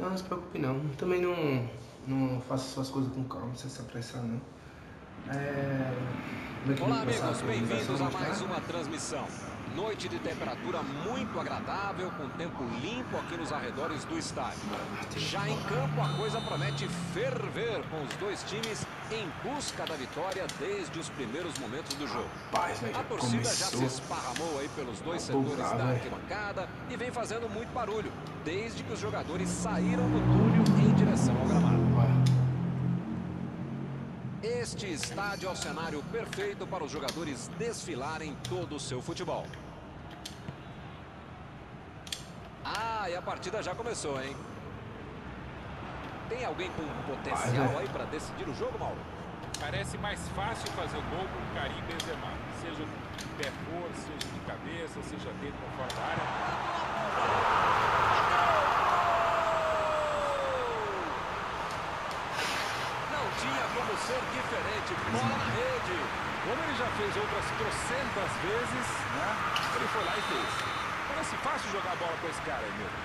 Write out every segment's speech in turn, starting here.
Não, não se preocupe não. Também não faço suas coisas com calma, sem se apressar não. Olá amigos, bem-vindos a mais uma transmissão. Noite de temperatura muito agradável, com tempo limpo aqui nos arredores do estádio. Já em campo a coisa promete ferver, com os dois times em busca da vitória desde os primeiros momentos do jogo. A torcida já se esparramou aí pelos dois setores da arquibancada e vem fazendo muito barulho, desde que os jogadores saíram do túnel em direção ao gramado. Este estádio é o cenário perfeito para os jogadores desfilarem todo o seu futebol. Ah, e a partida já começou, hein? Tem alguém com potencial aí para decidir o jogo, Mauro? Parece mais fácil fazer o gol com o Karim Benzema. Seja de pé fora, seja de cabeça, seja dentro ou fora da área. Tinha como ser diferente, bola na rede. Como ele já fez outras trocentas vezes, né? Ele foi lá e fez. Parece fácil jogar bola com esse cara aí mesmo.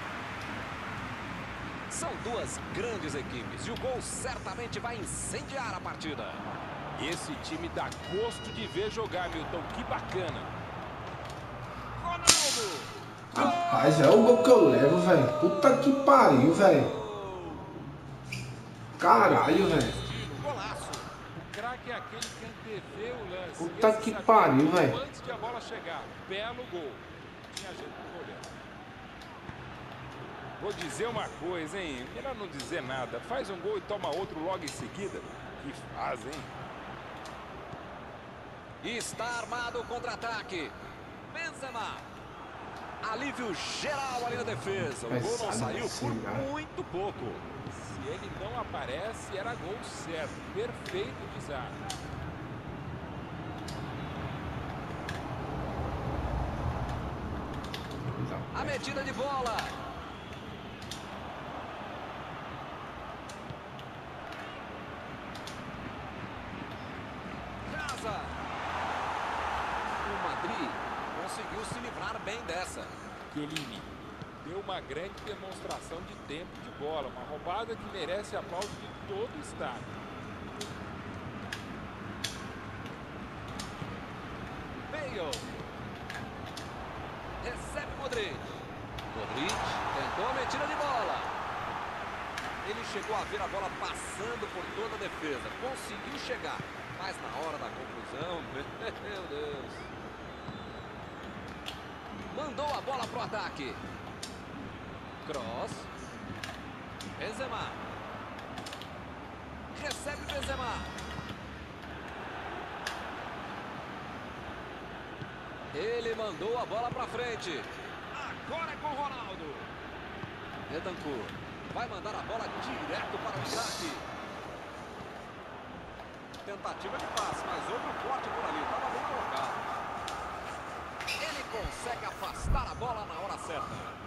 São duas grandes equipes e o gol certamente vai incendiar a partida. Esse time dá gosto de ver jogar, Milton. Que bacana. Ronaldo! Rapaz, é o gol que eu levo, velho. Puta que pariu, velho. Caralho, velho. Golaço. O craque é aquele que antevê o lance. Puta que pariu, velho. Antes de a bola chegar. Belo gol. Tinha gente olhando. Vou dizer uma coisa, hein? Melhor não dizer nada. Faz um gol e toma outro logo em seguida. Que faz, hein? Está armado o contra-ataque. Benzema. Alívio geral ali na defesa. O gol não saiu por muito pouco. Se ele não aparece, era gol certo. Perfeito desarme. A metida de bola. Casa. O Madrid conseguiu se livrar bem dessa. Chiellini deu uma grande demonstração de tempo de bola. Uma roubada que merece aplauso de todo o estádio. Bale. Recebe Modric. Modric tentou a metida de bola. Ele chegou a ver a bola passando por toda a defesa. Conseguiu chegar. Mas na hora da conclusão, meu Deus. Mandou a bola pro ataque. Cross. Benzema. Recebe Benzema. Ele mandou a bola pra frente. Agora é com o Ronaldo. Betancourt vai mandar a bola direto para o ataque. Tentativa de passe, mas houve um corte por ali. Estava bem colocado. Ele consegue afastar a bola na hora certa.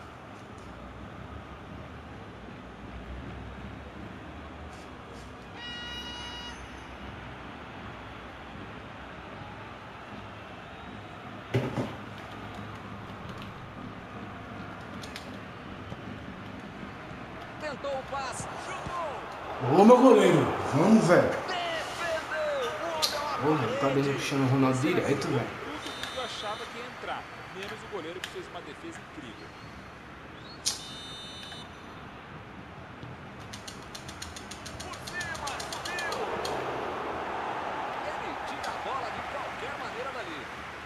Tentou o passe. Chutou. Ô, meu goleiro. Vamos, velho. Defendeu. Ô, velho. Tá deixando o Ronaldo direto, velho. Tudo que eu achava que ia entrar. Menos o goleiro que fez uma defesa incrível. Por cima. Subiu. Ele tira a bola de qualquer maneira dali.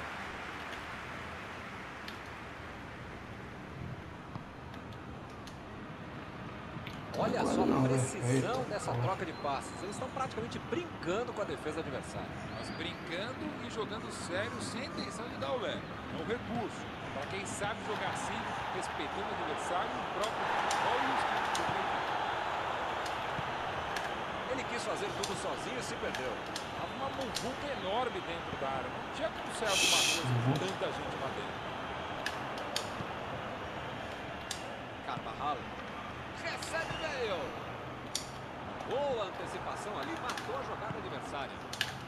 Olha só a precisão dessa troca de passes. Eles estão praticamente brincando com a defesa adversária. Mas brincando e jogando sério sem intenção de dar o leve. É um recurso. Para quem sabe jogar assim, respeitando o adversário, o próprio futebol e o espírito do jogo. Ele quis fazer tudo sozinho e se perdeu. Tava uma muvuca enorme dentro da área. Não tinha como ser alguma coisa com tanta gente lá dentro. Carvajal. Recebe Bale. Boa antecipação ali, matou a jogada adversária.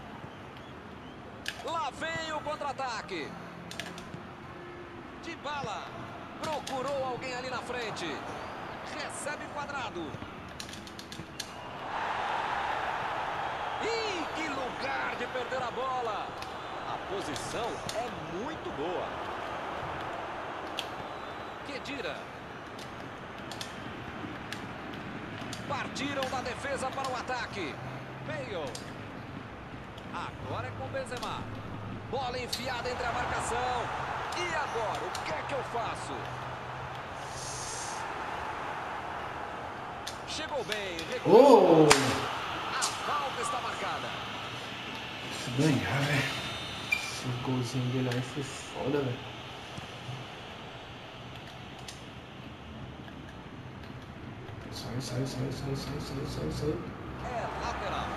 Lá vem o contra-ataque. Dybala procurou alguém ali na frente. Recebe quadrado. Ih, que lugar de perder a bola. A posição é muito boa. Kedira. Partiram da defesa para o ataque. Bale. Agora é com Benzema. Bola enfiada entre a marcação. E agora, o que é que eu faço? Chegou bem. Oh! A falta está marcada. Se ganhar, velho. Esse golzinho dele aí foi foda, velho. Sai. É lateral.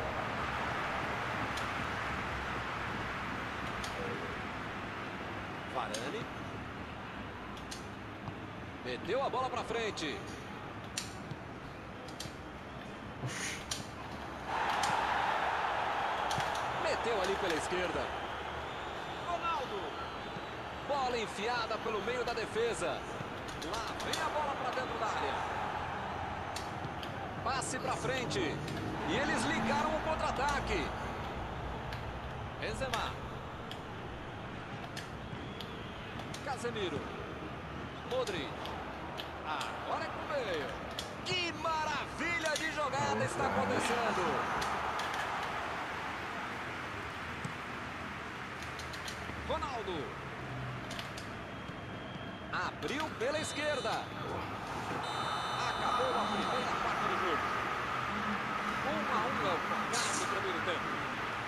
Varane. Meteu a bola pra frente. Meteu ali pela esquerda. Ronaldo. Bola enfiada pelo meio da defesa. Lá vem a bola pra dentro da área. Passe pra frente. E eles ligaram o contra-ataque. Benzema. Casemiro. Modric. Agora é com o Bale. Que maravilha de jogada está acontecendo. Ronaldo. Abriu pela esquerda. Acabou a primeira parte do jogo. 1-1 é o placar do primeiro tempo.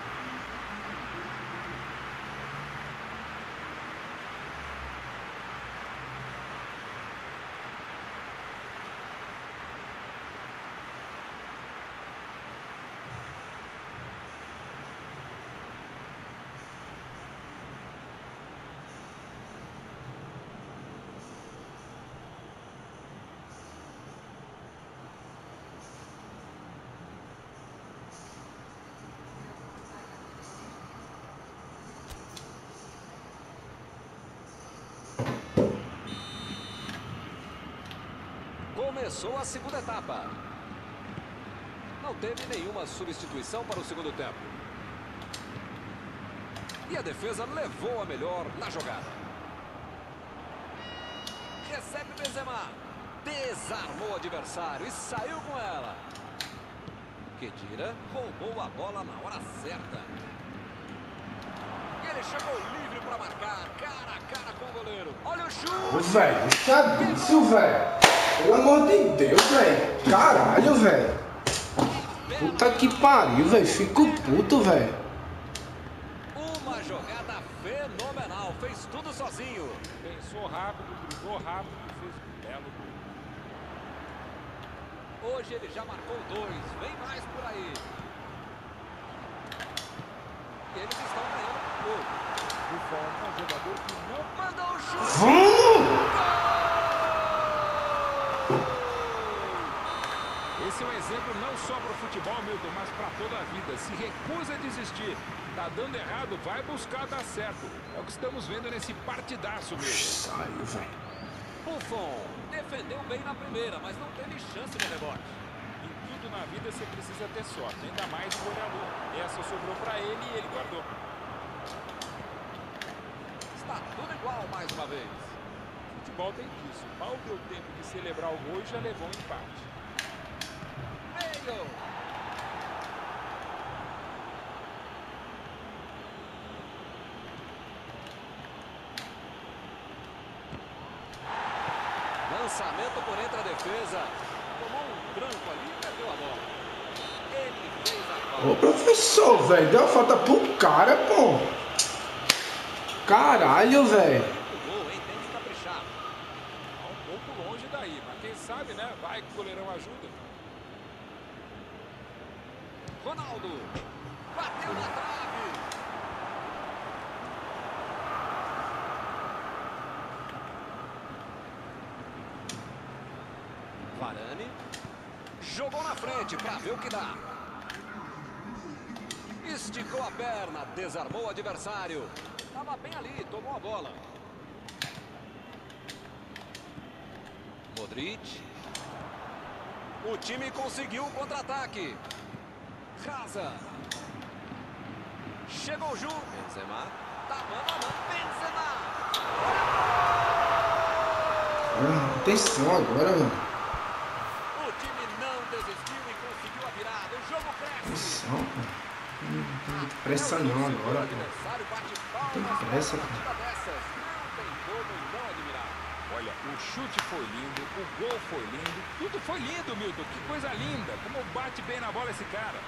Começou a segunda etapa. Não teve nenhuma substituição para o segundo tempo. E a defesa levou a melhor na jogada. Recebe Benzema. Desarmou o adversário e saiu com ela. Kedira roubou a bola na hora certa. E ele chegou livre para marcar. Cara a cara com o goleiro. Olha o chute. Ô, velho, isso, velho. Pelo amor de Deus, velho. Caralho, velho. Puta que pariu, velho. Fico puto, velho. Uma jogada fenomenal. Fez tudo sozinho. Pensou rápido, driblou rápido e fez um belo gol. Hoje ele já marcou 2. Vem mais por aí. E eles estão ganhando o gol. Buffon é um jogador que não Mandou o chute. Esse é um exemplo não só para o futebol, Milton, mas para toda a vida. Se recusa a desistir, tá dando errado, vai buscar dar certo. É o que estamos vendo nesse partidaço mesmo. Saiu, velho. Buffon defendeu bem na primeira, mas não teve chance de rebote. Em tudo na vida você precisa ter sorte, ainda mais o goleador. Essa sobrou para ele e ele guardou. Está tudo igual mais uma vez. Futebol tem disso. Mal deu tempo de celebrar o gol e já levou um empate. Bale. Lançamento por entre a defesa. Tomou um tranco ali e perdeu a bola. Ele fez a falta. Ô, professor, velho. Deu a falta pro cara, pô. Caralho, velho. Muito gol, hein? Tem que caprichar. Tá um pouco longe daí, mas quem sabe, né? Vai que o goleirão ajuda. Ronaldo. Bateu na trave. Varane. Jogou na frente para ver o que dá. Esticou a perna, desarmou o adversário. Estava bem ali, tomou a bola. Modric. O time conseguiu o contra-ataque. Casa. Chegou junto. Benzema. Tá mano a mano. Benzema. Atenção agora, mano. O time não desistiu e conseguiu a virada. O jogo cresce. Atenção, cara. Não tem pressa não agora, pô. Não tem pressa, cara. Não tem como não admirar. Olha, o chute foi lindo, o gol foi lindo, tudo foi lindo, Milton. Que coisa linda, como bate bem na bola esse cara.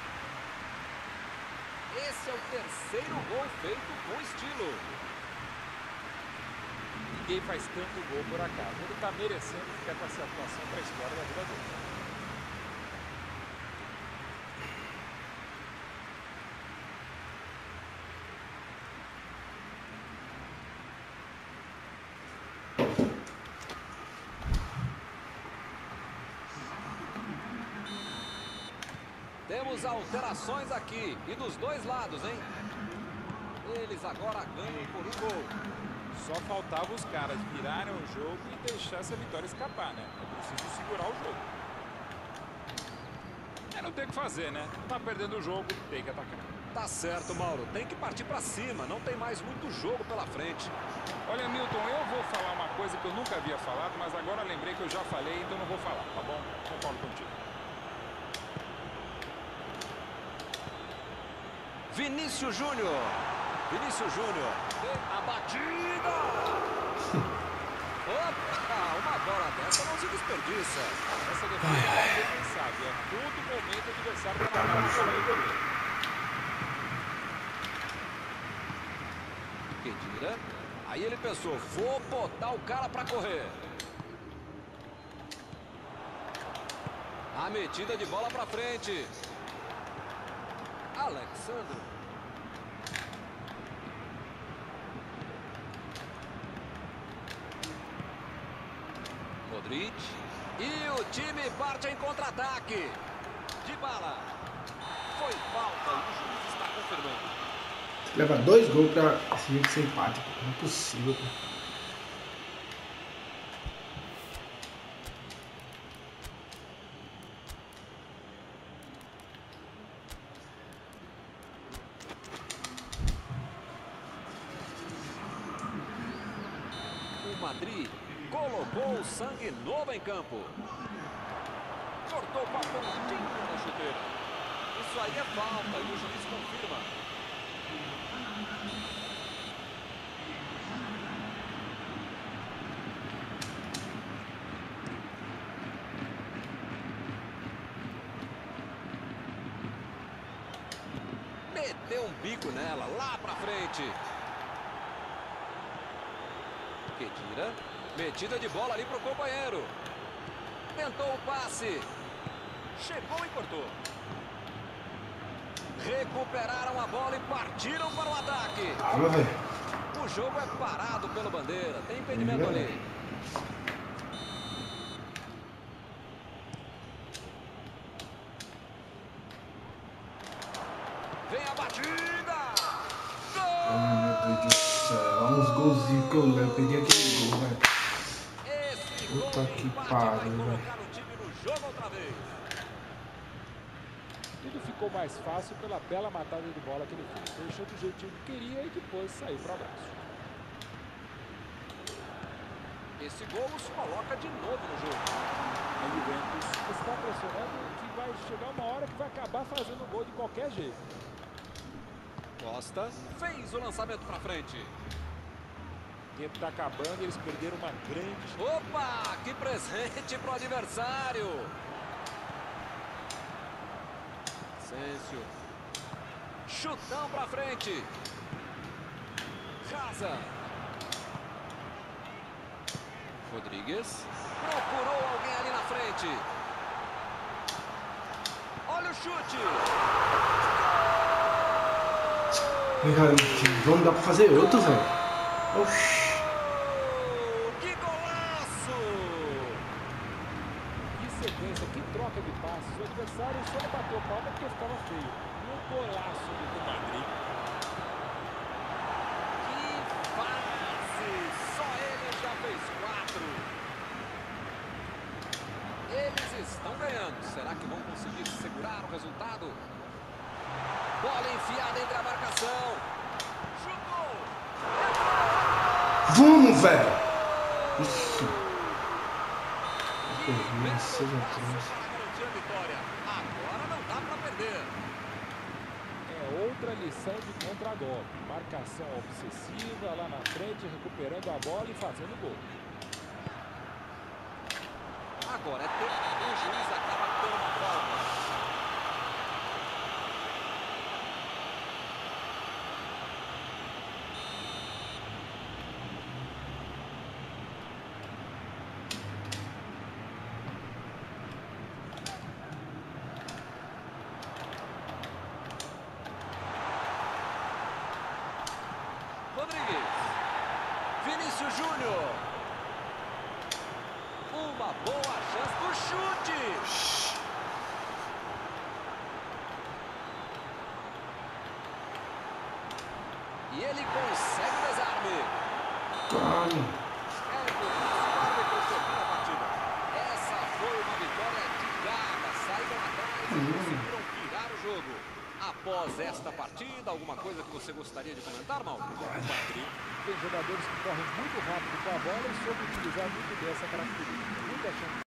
Esse é o terceiro gol feito com estilo. Ninguém faz tanto gol por acaso. Ele tá merecendo ficar com essa atuação para a história da vida dele. Temos alterações aqui e dos dois lados, hein? Eles agora ganham por um gol. Só faltava os caras virarem o jogo e deixar essa vitória escapar, né? É preciso segurar o jogo. Não tem o que fazer, né? Tá perdendo o jogo, tem que atacar. Tá certo, Mauro. Tem que partir pra cima. Não tem mais muito jogo pela frente. Olha, Milton, eu vou falar uma coisa que eu nunca havia falado, mas agora lembrei que eu já falei, então não vou falar, tá bom? Concordo contigo. Vinícius Júnior. Vinícius Júnior. A batida. Opa, uma bola dessa não se desperdiça. Essa defesa é indefensável. A todo momento o adversário vai marcar uma corrida. Kedira. Aí ele pensou, vou botar o cara pra correr. A metida de bola pra frente. Alexandre. Modric. E o time parte em contra-ataque. Dybala. Foi falta e o juiz está confirmando. Leva 2 gols pra esse jogo ser empate. Não é possível, pô. Madrid colocou o sangue novo em campo. Cortou com a pontinha da chuteira. Isso aí é falta e o juiz confirma. Meteu um bico nela, lá pra frente. Kedira, metida de bola ali pro companheiro. Tentou o passe. Chegou e cortou. Recuperaram a bola e partiram para o ataque. Calma, velho. O jogo é parado pelo bandeira. Tem impedimento ali. Vem a batida. Ai, meu Deus do céu. Olha uns golzinhos que eu levo. Perdi aquele gol, velho. Puta que pariu, velho. Tudo ficou mais fácil pela bela matada de bola que ele fez. Deixou do jeitinho que queria e depois saiu para o abraço. Esse gol os coloca de novo no jogo. A Juventus está pressionando que vai chegar uma hora que vai acabar fazendo gol de qualquer jeito. Costa fez o lançamento para frente. O tempo está acabando e eles perderam uma grande... Opa, que presente pro adversário. Asensio. Chutão para frente. Casa. Rodrigues. Procurou alguém ali na frente. Olha o chute. Vamos dar pra fazer outro, velho. Oxi. Que golaço! Que sequência, que troca de passes. O adversário só bateu palma porque ficava feio. Um golaço do Madrid. Que fase! Só ele já fez 4. Eles estão ganhando. Será que vão conseguir segurar o resultado? Bola enfiada entre a marcação. Chutou. Vamos, velho. Isso. Nossa, Garantir a vitória. Agora não dá para perder. É outra lição de contragolpe. Marcação obsessiva lá na frente, recuperando a bola e fazendo gol. Agora é tempo. O juiz acaba dando uma falta. Rodrigues. Vinícius Júnior. Uma boa chance do chute. E ele consegue o desarme. Calma. É importante depois termina a partida. Essa foi uma vitória de garra. Saíram atrás e conseguiram virar o jogo. Após esta partida, alguma coisa que você gostaria de comentar, Mauro? Tem jogadores que correm muito rápido com a bola e soube utilizar muito bem essa característica. Muita chance.